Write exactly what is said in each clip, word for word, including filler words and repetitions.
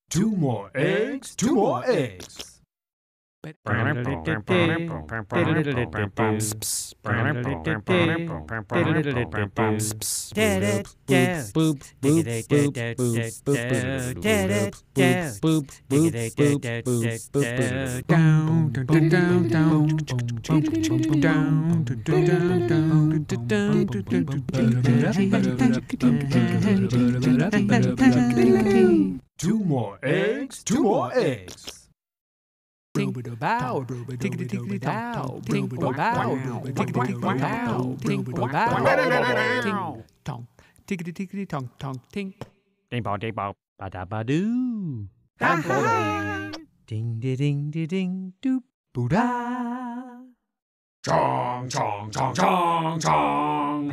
Two more eggs, two more eggs. Two more eggs, two more eggs. Tinkle bow, tickety tickety bow, tinkle bow, tickety tickety bow, tinkle bow, ting tong, tickety tickety tong tong tink. Ding bong ding bong, ba da ba doo. Ding ding ding ding ding doop boo da. Chong chong chong chong chong.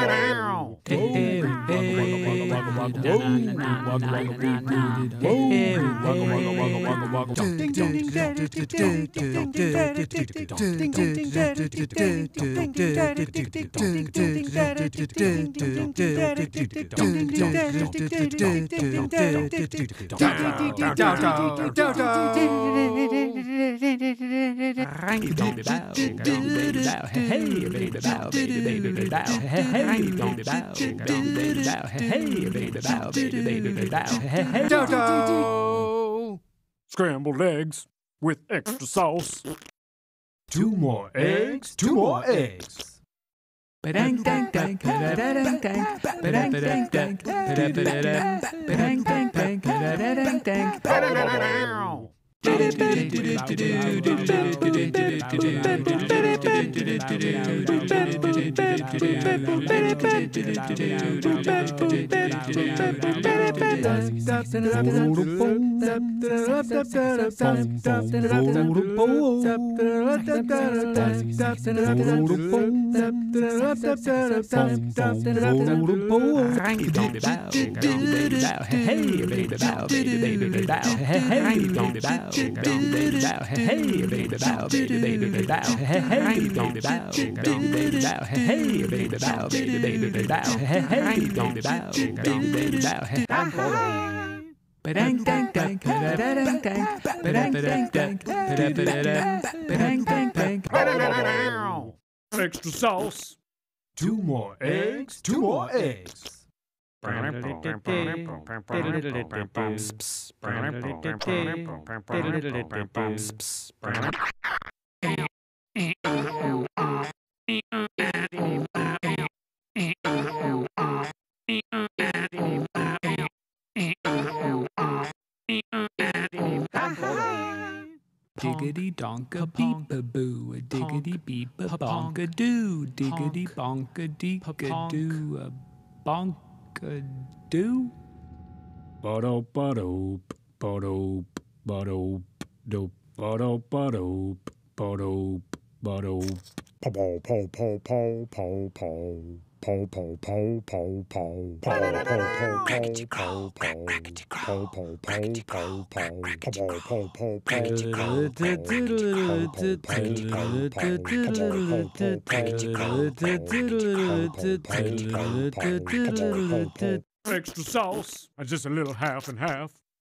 Hey, baby bow, baby baby bow, hey, baby bow, baby bow, hey, baby bow, baby baby bow, hey, Toto! Scrambled eggs with extra sauce. Two more eggs, two more eggs. Ba-dang dang dang, ba-da-dang dang, ba-dang dang dang, ba-da-ba-da-dang, ba-dang dang dang, ba-da-dang dang, ba-da-da-dang. Hey, baby bow, hey, baby bow, baby baby bow, hey, baby bow, baby baby bow, hey, baby bow, baby baby bow, hey, baby bow, baby baby bow, hey. Ba-dang dang dang, ba-da-dang dang, ba-dang dang dang, ba-da-ba-da-dang, ba-dang dang dang. Extra sauce. Two more eggs, two more eggs. Diggity donka beep a boo, a diggity beep a bonka doo, diggity bonka deeka doo, a bonka doo. Ba-do ba-do ba-do ba-do dope ba-do ba-do ba-do ba-do. Pow pow pow pow pow pow. Pow pow pow pow pow. Pow pow pow pow pow pow. Pow pow pow pow pow. Pow pow pow pow pow. Extra sauce and just a little half and half.